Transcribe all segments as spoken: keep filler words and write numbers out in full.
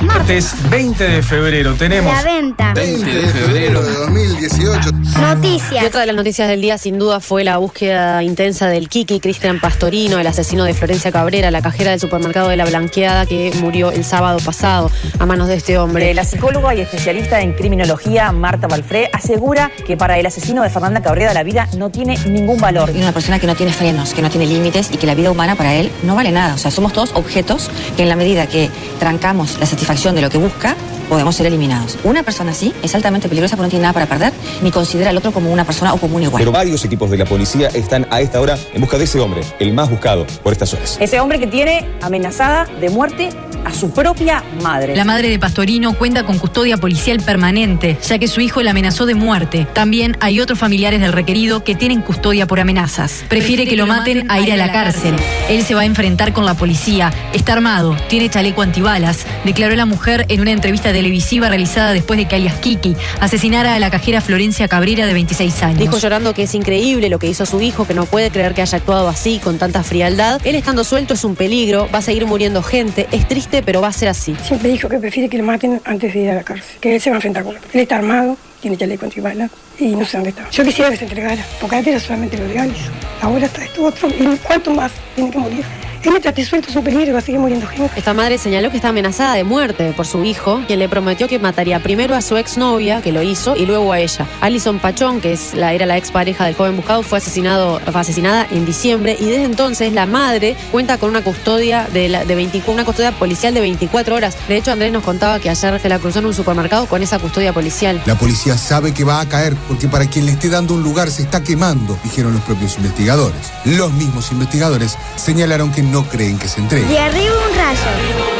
Martes veinte de febrero tenemos... La venta. veinte de febrero de dos mil dieciocho. Noticias. Y otra de las noticias del día, sin duda, fue la búsqueda intensa del Kiki Cristian Pastorino, el asesino de Florencia Cabrera, la cajera del supermercado de La Blanqueada, que murió el sábado pasado a manos de este hombre. Eh, la psicóloga y especialista en criminología, Marta Balfré, asegura que para el asesino de Fernanda Cabrera la vida no tiene ningún valor. Y una persona que no tiene frenos, que no tiene límites y que la vida humana para él no vale nada. O sea, somos todos objetos que en la medida que trancamos la satisfacción de lo que busca, podemos ser eliminados. Una persona así es altamente peligrosa porque no tiene nada para perder, ni considera al otro como una persona o como un igual. Pero varios equipos de la policía están a esta hora en busca de ese hombre, el más buscado por estas horas. Ese hombre que tiene amenazada de muerte a su propia madre. La madre de Pastorino cuenta con custodia policial permanente, ya que su hijo la amenazó de muerte. También hay otros familiares del requerido que tienen custodia por amenazas. Prefiere que lo maten a ir a la cárcel. Él se va a enfrentar con la policía. Está armado, tiene chaleco antibalas, declaró la mujer en una entrevista televisiva realizada después de que alias Kiki asesinara a la cajera Florencia Cabrera de veintiséis años. Dijo llorando que es increíble lo que hizo su hijo, que no puede creer que haya actuado así, con tanta frialdad. Él estando suelto es un peligro, va a seguir muriendo gente, es triste, pero va a ser así. Siempre dijo que prefiere que lo maten antes de ir a la cárcel, que él se va a enfrentar con él. Él está armado, tiene chaleco antibalas y no sé dónde está. Yo quisiera que se entregara, porque antes era solamente lo legal. Ahora está esto otro, y cuánto más tiene que morir. Él mientras te suelto es un peligro, va a seguir muriendo gente. Esta madre señaló que está amenazada de muerte por su hijo, quien le prometió que mataría primero a su exnovia, que lo hizo, y luego a ella. Alison Pachón, que es la, era la expareja del joven buscado, fue, asesinado, fue asesinada en diciembre, y desde entonces la madre cuenta con una custodia de, la, de veinticuatro, una custodia policial de veinticuatro horas. De hecho, Andrés nos contaba que ayer se la cruzó en un supermercado con esa custodia policial. La policía sabe que va a caer porque para quien le esté dando un lugar se está quemando, dijeron los propios investigadores. Los mismos investigadores señalaron que no creen que se entregue. De arriba un rayo.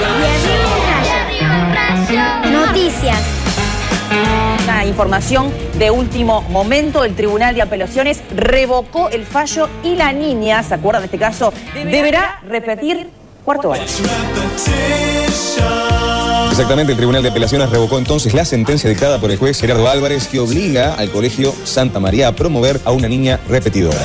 De arriba un rayo. De arriba un rayo. Noticias. Una información de último momento. El Tribunal de Apelaciones revocó el fallo y la niña, ¿se acuerdan de este caso? Deberá repetir cuarto año. Exactamente, el Tribunal de Apelaciones revocó entonces la sentencia dictada por el juez Gerardo Álvarez, que obliga al Colegio Santa María a promover a una niña repetidora.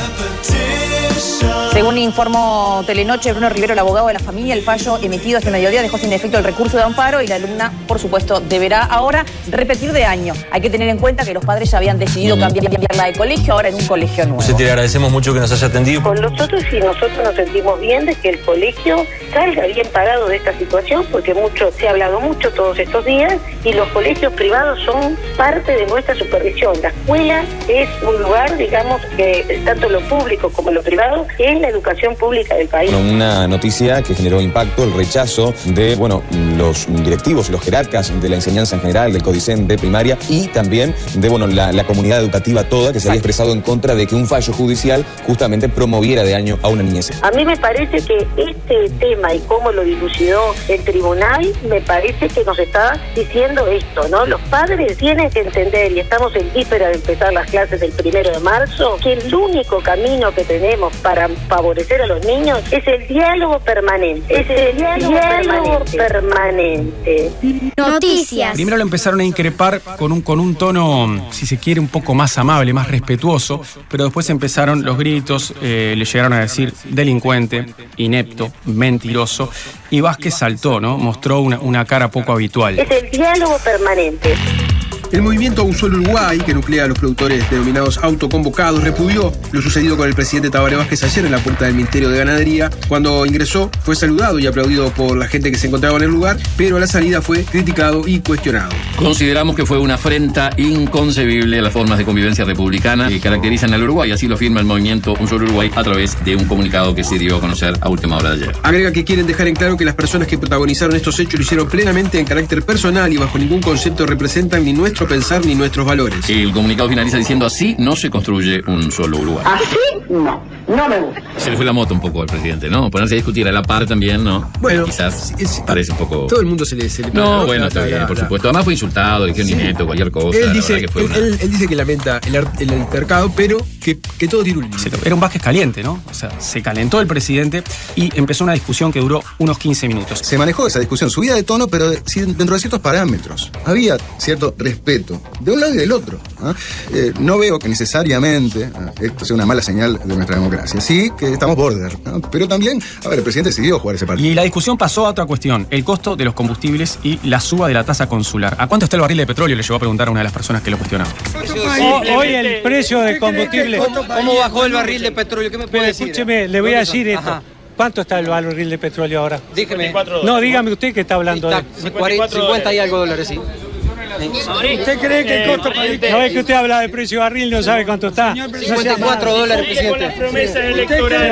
Según informó Telenoche, Bruno Rivero, el abogado de la familia, el fallo emitido este mediodía dejó sin efecto el recurso de amparo y la alumna, por supuesto, deberá ahora repetir de año. Hay que tener en cuenta que los padres ya habían decidido cambiar, cambiarla de colegio, ahora en un colegio nuevo. Sí, te agradecemos mucho que nos haya atendido. Con nosotros, y nosotros nos sentimos bien de que el colegio salga bien parado de esta situación, porque mucho se ha hablado mucho todos estos días, y los colegios privados son parte de nuestra supervisión. La escuela es un lugar, digamos, que tanto lo público como lo privado es la educación pública del país. Bueno, una noticia que generó impacto, el rechazo de, bueno, los directivos, los jerarcas de la enseñanza en general, del CODICEN de primaria y también de, bueno, la, la comunidad educativa toda, que se había expresado en contra de que un fallo judicial justamente promoviera de año a una niñez. A mí me parece que este tema y cómo lo dilucidó el tribunal, me parece que nos está diciendo esto, ¿no? Los padres tienen que entender, y estamos en víspera de empezar las clases el primero de marzo, que el único camino que tenemos para favorecer a los niños es el diálogo permanente. Es el diálogo, diálogo permanente. permanente. Noticias. Primero lo empezaron a increpar con un, con un tono, si se quiere, un poco más amable, más respetuoso, pero después empezaron los gritos, eh, le llegaron a decir delincuente, inepto, mentiroso, y Vázquez saltó, ¿no? Mostró una, una cara poco habitual. Es el diálogo permanente. El movimiento Un Solo Uruguay, que nuclea a los productores denominados autoconvocados, repudió lo sucedido con el presidente Tabaré Vázquez ayer en la puerta del Ministerio de Ganadería. Cuando ingresó, fue saludado y aplaudido por la gente que se encontraba en el lugar, pero a la salida fue criticado y cuestionado. Consideramos que fue una afrenta inconcebible a las formas de convivencia republicana que caracterizan al Uruguay. Así lo firma el movimiento Un Solo Uruguay a través de un comunicado que se dio a conocer a última hora de ayer. Agrega que quieren dejar en claro que las personas que protagonizaron estos hechos lo hicieron plenamente en carácter personal y bajo ningún concepto representan ni nuestro pensar ni nuestros valores. El comunicado finaliza diciendo: así no se construye un solo Uruguay. Así no, no me gusta. Se le fue la moto un poco al presidente, ¿no? Ponerse a discutir a la par también, ¿no? Bueno, quizás es, parece un poco... Todo el mundo se le... Se le no, la, bueno, la, está la, bien, la, por la, supuesto. Además fue insultado, dijo sí. Nieto, cualquier cosa. Él dice, que fue él, una... él, él dice que lamenta el, el altercado, pero que, que todo tiene un límite. Era un Vázquez caliente, ¿no? O sea, se calentó el presidente y empezó una discusión que duró unos quince minutos. Se manejó esa discusión, subida de tono, pero dentro de ciertos parámetros. Había cierto res, respeto, de un lado y del otro. ¿Ah? Eh, no veo que necesariamente ah, esto sea una mala señal de nuestra democracia. Sí, que estamos border, ¿no? Pero también, a ver, el presidente decidió jugar ese partido. Y la discusión pasó a otra cuestión, el costo de los combustibles y la suba de la tasa consular. ¿A cuánto está el barril de petróleo? Le llegó a preguntar a una de las personas que lo cuestionaba. Hoy el precio de combustible... ¿Cómo, cómo bajó el barril de petróleo? ¿Qué me puede decir? Escúcheme, le voy a decir esto. Ajá. ¿Cuánto está el barril de petróleo ahora? Dígame. No, dígame usted que está hablando está, de... cincuenta y algo dólares, sí. ¿Usted cree que el costo político? No es que usted habla de precio de barril, no sabe cuánto está. cincuenta y cuatro dólares, presidente.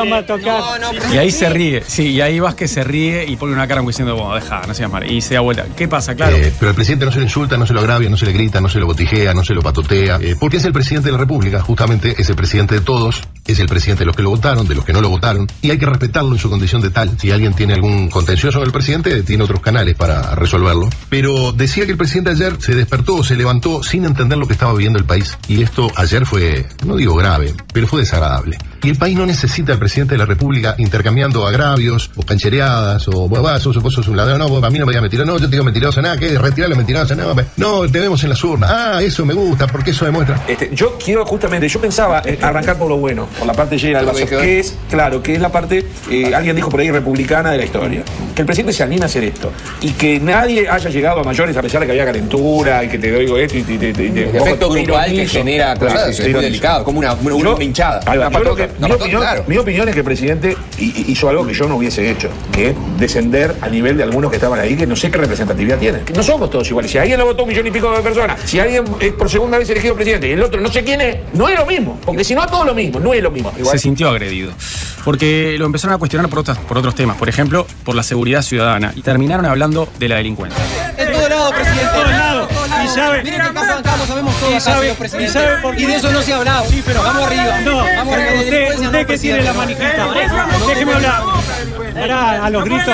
Y ahí se ríe, sí, y ahí Vázquez se ríe y pone una cara como diciendo, bueno, deja, no seas mal. Y se da vuelta. ¿Qué pasa? Claro. Eh, pero al presidente no se lo insulta, no se lo agravia, no se le grita, no se lo botijea, no se lo patotea. Eh, porque es el presidente de la República, justamente es el presidente de todos, es el presidente de los que lo votaron, de los que no lo votaron. Y hay que respetarlo en su condición de tal. Si alguien tiene algún contencioso con el presidente, tiene otros canales para resolverlo. Pero decía que el presidente ayer se despertó, se levantó sin entender lo que estaba viviendo el país. Y esto ayer fue, no digo grave, pero fue desagradable. Y el país no necesita al presidente de la República intercambiando agravios o canchereadas o vos sos, vos sos un ladrón, no, vos a mí no me digas mentiroso, no, yo te digo mentiroso, nada, que retirar la mentirosa, no, no, te vemos en las urnas, ah, eso me gusta, porque eso demuestra. Este, yo quiero justamente, yo pensaba eh, arrancar por lo bueno, por la parte llena del vaso, que es, claro, que es la parte, eh, alguien dijo por ahí, republicana de la historia. Que el presidente se anime a hacer esto. Y que nadie haya llegado a mayores a pesar de que había calentura y que te doy esto y te... te, te, te el efecto grupal que genera cosas, es muy delicado, como una, una, una hinchada. Una patota, que, una mi, patota, opinión, claro. mi opinión es que el presidente hizo algo que yo no hubiese hecho, que es descender a nivel de algunos que estaban ahí, que no sé qué representatividad tienen. Que no somos todos iguales. Si alguien lo votó un millón y pico de personas, si alguien es por segunda vez elegido presidente y el otro no sé quién es, no es lo mismo. Porque si no, todo lo mismo, no es lo mismo. Igual. Se sintió agredido. Porque lo empezaron a cuestionar por, otras, por otros temas, por ejemplo, por la seguridad ciudadana, y terminaron hablando de la delincuencia. En todo lado, presidente. En todo lado. Y sabe, miren qué pasa acá, lo sabemos todos. Y sabe, acá, y, sabe por qué. Y de eso no se ha hablado. Sí, pero vamos arriba. No, vamos arriba. Usted, usted no, que tiene la manijita. Déjeme hablar. Ahora, a los gritos.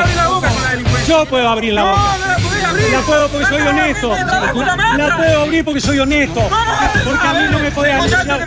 Yo puedo abrir la boca. La puedo porque soy honesto. La puedo abrir porque soy honesto. Porque a mí no me podés anunciar.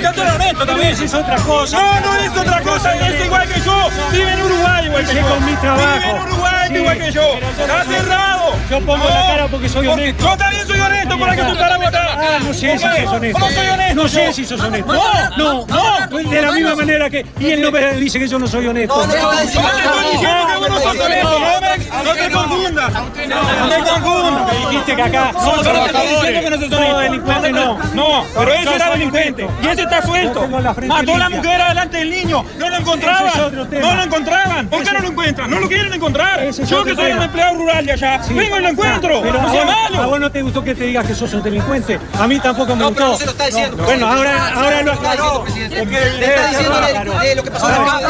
Eso es otra cosa. No, no es otra cosa. Es igual que yo. Vive en Uruguay igual que yo. Con mi trabajo. Vive en Uruguay igual que yo. Está cerrado. Yo pongo la cara porque soy honesto. Yo también soy honesto para que tu cara acá. Ah, no sé si sos honesto. ¿Cómo soy honesto? No sé si sos honesto. No, no, no. De la misma manera que. Y él no me dice que yo no soy honesto. No, no, no. Yo te estoy diciendo que vos no sos honesto. No te confundas. No te confundas. Me dijiste que acá somos trabajadores. No, delincuente no. No, pero ese era delincuente. Y ese está suelto. Mató a la mujer adelante del niño. No lo encontraban. No lo encontraban. ¿Por qué no lo encuentran? No lo quieren encontrar. Yo que soy un empleado rural de allá. Vengo y lo encuentro. Pero no sea malo. A vos no te gustó que te digas que sos un delincuente. A mí tampoco me no, gustó. Pero no se lo está diciendo. No. Bueno, ahora, ahora lo aclaró. Le está diciendo de, de lo que pasó acá.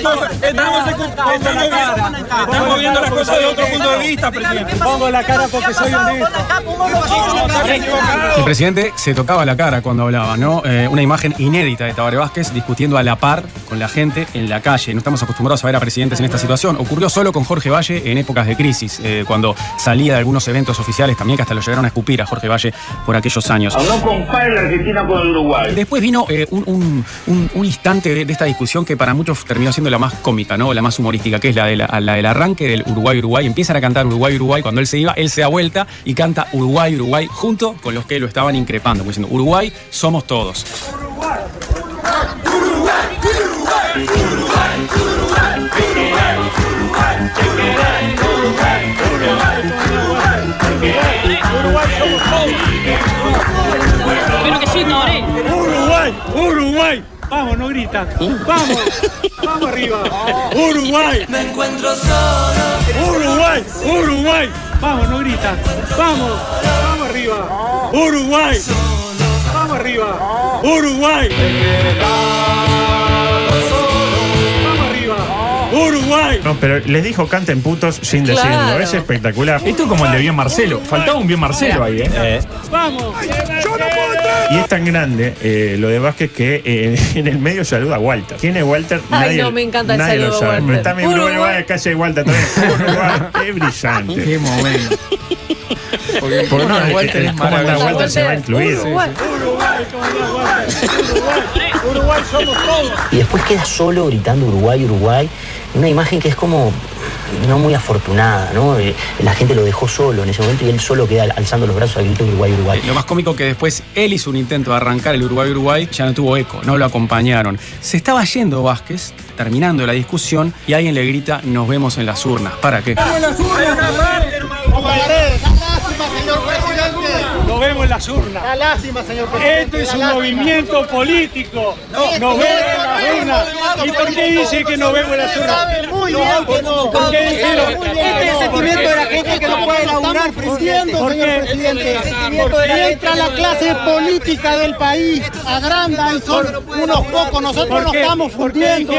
Estamos viendo las cosas de otro punto de vista, presidente. Pongo la cara porque soy honesto. El presidente se tocaba la cara cuando hablaba, ¿no? Eh, una imagen inédita de Tabaré Vázquez discutiendo a la par con la gente en la calle. No estamos acostumbrados a ver a presidentes en esta situación. Ocurrió solo con Jorge Valle en épocas de crisis, eh, cuando salía de algunos eventos oficiales también, que hasta lo llegaron a escupir a Jorge Valle por aquellos años. No compare la Argentina con Uruguay. Después vino eh, un, un, un, un instante de, de esta discusión que para muchos terminó siendo la más cómica, ¿no? La más humorística, que es la, de la, la del arranque del Uruguay-Uruguay. Empiezan a cantar Uruguay-Uruguay. Cuando él se iba, él se da vuelta y canta Uruguay-Uruguay junto con los que lo estaban increpando, diciendo Uruguay somos todos. Uruguay, Uruguay, Uruguay, Uruguay, Uruguay somos todos. Pero que sí, no, ¿eh? Uruguay, Uruguay. Vamos, no gritan. Vamos, vamos arriba. Uruguay. Me encuentro solo. Uruguay, Uruguay. Vamos, no gritan. Vamos, vamos arriba. Uruguay. Vamos arriba. Uruguay. Vamos arriba. Uruguay. No, pero les dijo canten putos sin Claro. decirlo. Es espectacular. Esto es como el de Bien Marcelo. Faltaba un Bien Marcelo ahí, ¿eh? eh. Vamos. Yo no puedo estar. Y es tan grande eh, lo de Vázquez que eh, en el medio saluda a Walter. ¿Quién es Walter? Ay, nadie, no, me encanta el nadie saludo lo a sabe. Walter. Pero está mi Uruguay. Uruguay, acá hay Walter también. Uruguay, qué brillante. Qué momento. Porque, porque no, el, Walter el, es cómo anda maravilloso. Walter se va a incluir. Uruguay, Uruguay, Uruguay, Uruguay somos todos. Y después queda solo gritando Uruguay, Uruguay. Una imagen que es como no muy afortunada, ¿no? Eh, la gente lo dejó solo en ese momento y él solo queda alzando los brazos al grito Uruguay, Uruguay. Lo más cómico que después él hizo un intento de arrancar el Uruguay, Uruguay, ya no tuvo eco, no lo acompañaron. Se estaba yendo Vázquez, terminando la discusión, y alguien le grita: nos vemos en las urnas. ¿Para qué? Nos vemos en las urnas. La lástima, señor presidente. Esto es un movimiento político. Nos vemos en las urnas. ¿Y por qué dice que nos vemos en las urnas? Muy bien que no. ¿Por qué dice Este es el sentimiento de la gente que no puede laburar, presidente, señor presidente. Mientras la clase política del país agranda y son unos pocos, nosotros nos estamos fundiendo.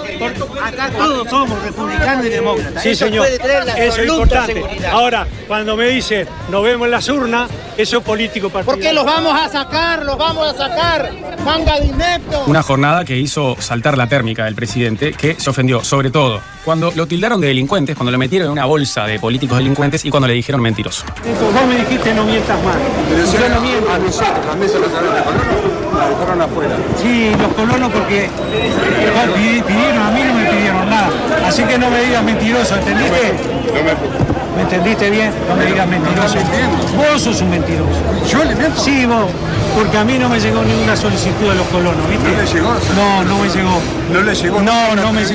Acá todos somos republicanos y demócratas. Sí, señor. Eso es importante. Ahora, cuando me dice nos vemos en las urnas, eso es político partidario. Porque los vamos a sacar, los vamos a sacar. Manga de ineptos. Una jornada que hizo saltar la térmica del presidente, que se ofendió, sobre todo cuando lo tildaron de delincuentes, cuando lo metieron en una bolsa de políticos delincuentes y cuando le dijeron mentiroso. Vos me dijiste no mientas más. Pero si yo no miento. A nosotros también se lo sacaron de colonos, la dejaron afuera. Sí, los colonos porque pidieron, a mí no me pidieron nada. Así que no me digas mentiroso, ¿entendiste? No me... ¿Me entendiste bien? No me digas mentiroso. Vos sos un mentiroso. ¿Yo le miento? Sí, vos. Porque a mí no me llegó ninguna solicitud de los colonos, ¿viste? ¿No le llegó? No, no me llegó. ¿No le llegó? No, no me llegó.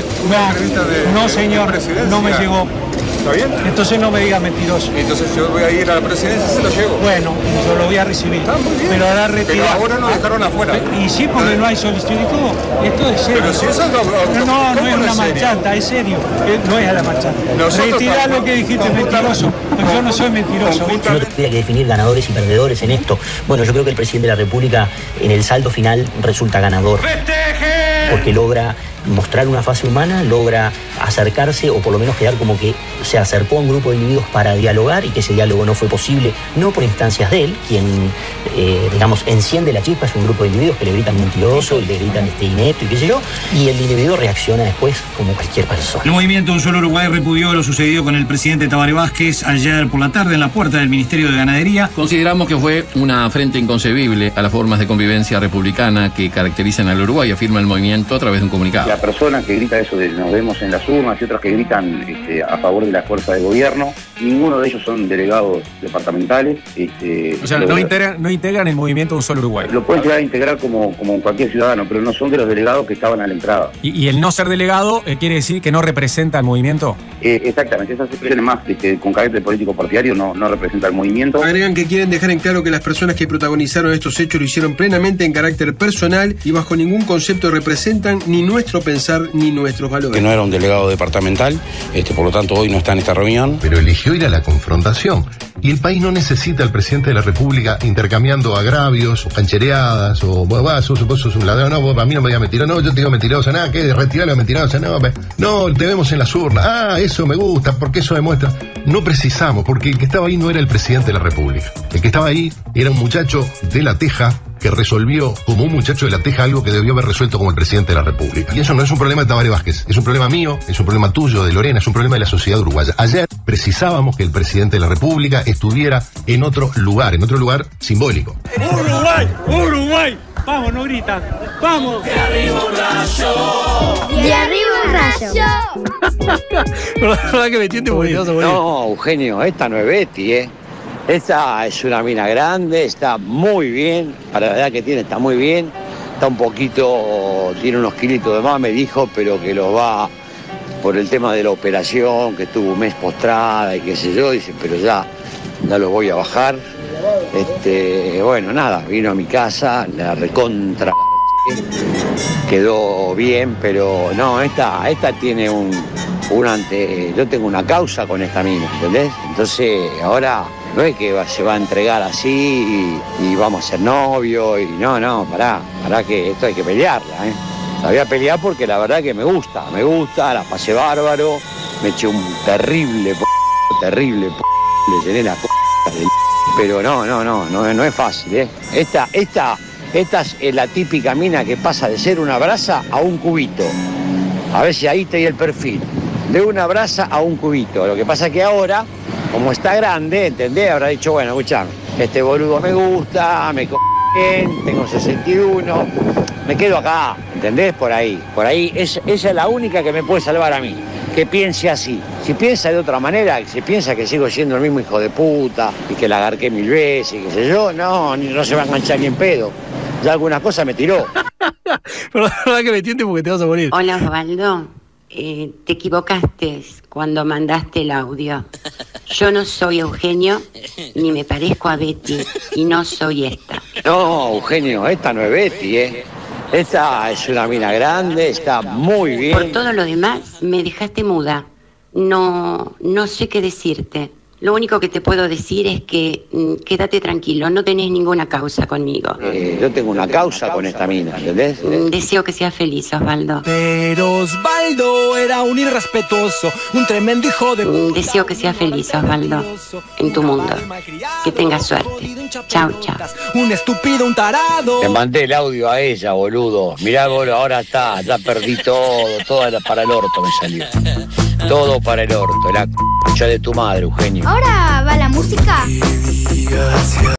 No, no, señor, no me llegó. ¿Está bien? Entonces no me digas mentiroso. Entonces yo voy a ir a la presidencia y se lo llevo. Bueno, yo lo voy a recibir. Está muy bien. Pero ahora retirar. Pero ahora nos dejaron afuera. Y sí, porque no hay solicitud. Esto es serio. Pero si eso no, no, no es una marchanta, es serio. No es a la marchanta. Retirar lo que dijiste mentiroso. Yo no soy mentiroso. No tendría que definir ganadores y perdedores en esto. Bueno, yo creo que el presidente de la República en el saldo final resulta ganador. Porque logra mostrar una fase humana, logra acercarse o por lo menos quedar como que se acercó a un grupo de individuos para dialogar y que ese diálogo no fue posible, no por instancias de él, quien, eh, digamos, enciende la chispa es un grupo de individuos que le gritan mentiroso y le gritan este inepto y qué sé yo, y el individuo reacciona después como cualquier persona. El movimiento Un Solo Uruguay repudió lo sucedido con el presidente Tabaré Vázquez ayer por la tarde en la puerta del Ministerio de Ganadería. Consideramos que fue una afrenta inconcebible a las formas de convivencia republicana que caracterizan al Uruguay, afirma el movimiento a través de un comunicado. La persona que grita eso de nos vemos en las urnas y otros que gritan este, a favor de la fuerza de gobierno, ninguno de ellos son delegados departamentales. Este, o sea, no integran, no integran el movimiento Un Solo Uruguay. Lo pueden llegar a integrar como, como cualquier ciudadano, pero no son de los delegados que estaban a la entrada. ¿Y, y el no ser delegado eh, quiere decir que no representa al movimiento? Eh, exactamente, esas expresiones más este, con carácter político partidario no, no representa al movimiento. Agregan que quieren dejar en claro que las personas que protagonizaron estos hechos lo hicieron plenamente en carácter personal y bajo ningún concepto representan ni nuestro pensar ni nuestros valores. Que no era un delegado departamental, este, por lo tanto hoy no está en esta reunión. Pero eligió ir a la confrontación. Y el país no necesita al presidente de la República intercambiando agravios o canchereadas o vos, vos, sos, vos sos un ladrón, no, vos a mí no me digas mentiroso, no, yo te digo mentirosa, nada, que retirarlo mentirosa, no, me, no, te vemos en las urnas, ah, eso me gusta, porque eso demuestra. No precisamos, porque el que estaba ahí no era el presidente de la República. El que estaba ahí era un muchacho de La Teja que resolvió como un muchacho de La Teja algo que debió haber resuelto como el presidente de la República. Y eso no es un problema de Tabaré Vázquez, es un problema mío, es un problema tuyo, de Lorena, es un problema de la sociedad uruguaya. Ayer precisábamos que el presidente de la República estuviera en otro lugar, en otro lugar simbólico. ¡Uruguay! ¡Uruguay! Vamos, no grita. ¡Vamos! ¡De arriba un rayo! ¡De arriba un rayo! La verdad que me tiende muy bien. No, Eugenio, esta no es Betty, ¿eh? Esta es una mina grande, está muy bien, para la edad que tiene está muy bien, está un poquito, tiene unos kilitos de más, me dijo, pero que los va por el tema de la operación, que estuvo un mes postrada y qué sé yo, dice, pero ya, ya los voy a bajar. Este, bueno, nada, vino a mi casa, la recontra, quedó bien, pero no, esta, esta tiene un, un ante, yo tengo una causa con esta mina, ¿entendés? Entonces, ahora no es que se va a entregar así y, y vamos a ser novios y no, no, pará, pará que esto hay que pelearla, ¿eh? La voy a pelear porque la verdad que me gusta, me gusta, la pasé bárbaro, me eché un terrible p***, terrible p***, le llené la p***, pero no, no, no, no, no es fácil, ¿eh? Esta, esta, esta es la típica mina que pasa de ser una brasa a un cubito. A ver si ahí te di el perfil. De una brasa a un cubito. Lo que pasa es que ahora, como está grande, ¿entendés? Habrá dicho, bueno, escuchame, este boludo me gusta, me co bien, tengo sesenta y uno, me quedo acá, ¿entendés? Por ahí, por ahí, es, esa es la única que me puede salvar a mí. que piense así. Si piensa de otra manera, si piensa que sigo siendo el mismo hijo de puta y que la agarqué mil veces y qué sé yo, no, ni- no se va a enganchar ni en pedo. Ya algunas cosas me tiró. Pero la verdad que me tiente porque te vas a morir. Hola Osvaldo, Eh, te equivocaste cuando mandaste el audio. Yo no soy Eugenio, ni me parezco a Betty, y no soy esta. No, Eugenio, esta no es Betty, ¿eh? Esta es una mina grande, está muy bien. Por todo lo demás, me dejaste muda. No, no sé qué decirte. Lo único que te puedo decir es que mm, quédate tranquilo, no tenés ninguna causa conmigo. Eh, yo tengo una causa con esta mina, ¿entendés? Mm, Deseo que seas feliz, Osvaldo. Pero Osvaldo era un irrespetuoso, un tremendo hijo de... Mm, Deseo que seas feliz, Osvaldo, en tu mundo. Que tengas suerte. Chao, chao. Un estúpido, un tarado. Te mandé el audio a ella, boludo. Mirá, boludo, ahora está, ya perdí todo, todo era para el orto me salió. Todo para el orto, la concha de tu madre, Eugenio. Ahora va la música.